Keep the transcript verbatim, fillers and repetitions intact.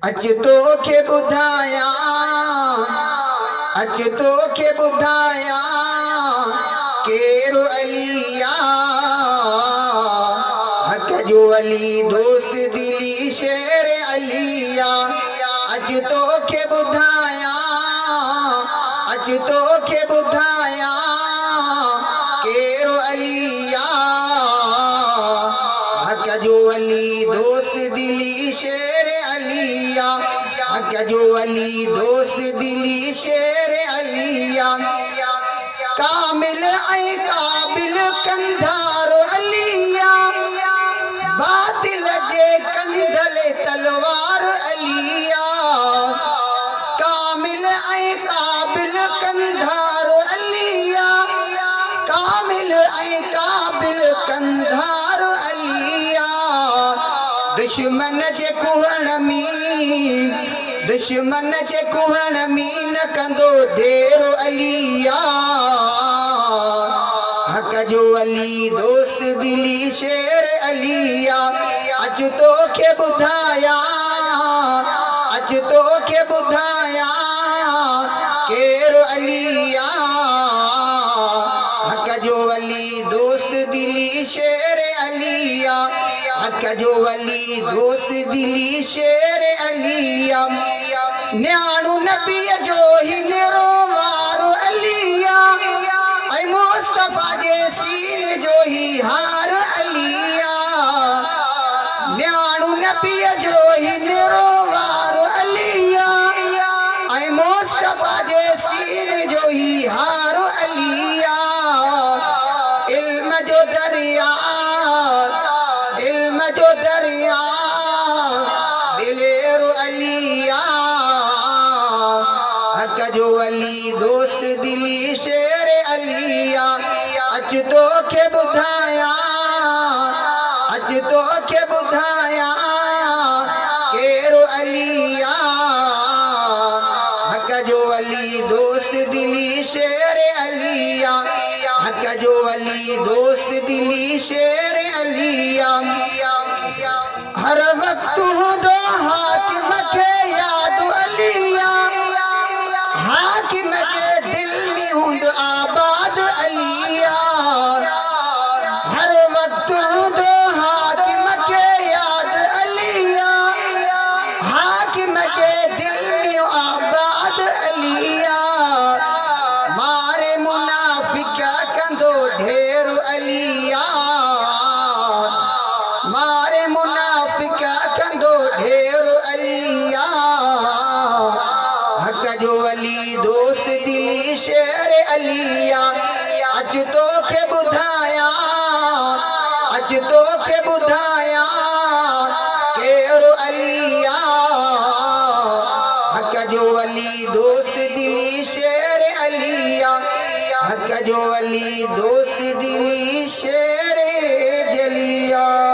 अच तोखे ॿुधायां अच तोखे ॿुधायां केरु अलिया हक जो अली दोस्त दिली शेर अलिया अच तोखे ॿुधायां अच तोखे ॿुधायां केरु अलिया हक जो अली दोस्त दिली शेर अलिया हक जो अली दोस्त दिली शेर अलिया कामिल ऐं काबिल कंधारो अलिया बातिल जे कंधले तलवार अलिया कामिल ऐं काबिल कंधारो अलिया कामिल ऐं काबिल कंधारो अलिया दुश्मन जे कुहण में दुश्मन जे कुहण में न कंदो देरो अलिया हक जो अली दोस्त दिली शेर अलिया अच तोखे ॿुधायां अच तोखे ॿुधायां केरु अलिया हक जो अली दोस्त दिली शेर अलिया हक जो अली दोस्त दिली शेर अलिया न्याणू नबीअ जो ही निरो वारो अलिया ऐं मुस्तफा जे सीने जो ही हार अलिया न्याणू नबीअ जो ही निरो वारो अलिया ऐं मुस्तफा जे सीने जो ही हार अलिया इल्म जो दरिया इल्म जो दरिया दिलेरु अलिया हक जो अली दोस्त दिली शेर अलिया अच तोखे ॿुधायां अच तोखे ॿुधायां केरु अलिया हक जो अली दोस्त दिली शेर अलिया हक जो अली दोस्त दिली शेर अलिया हर वक्त हूंदो हाकिम खे याद अलिया हाकिम जे दिल में हूंदो आबाद अलिया हर वक्त हूंदो हाकिम खे याद अलिया हाकिम जे दिल में आबाद अलिया मारे मुनाफिक कंदो ढेर अलिया मारे मुनाफिक कंदो ढेर अलिया हक जो अली दोस्त दिली शेर अलिया अच तोखे ॿुधायां अच तोखे ॿुधायां केरु अलिया हक जो अली दोस्त दिली शेर अलिया हक जो अली दोस्त दिली शेर जलिया।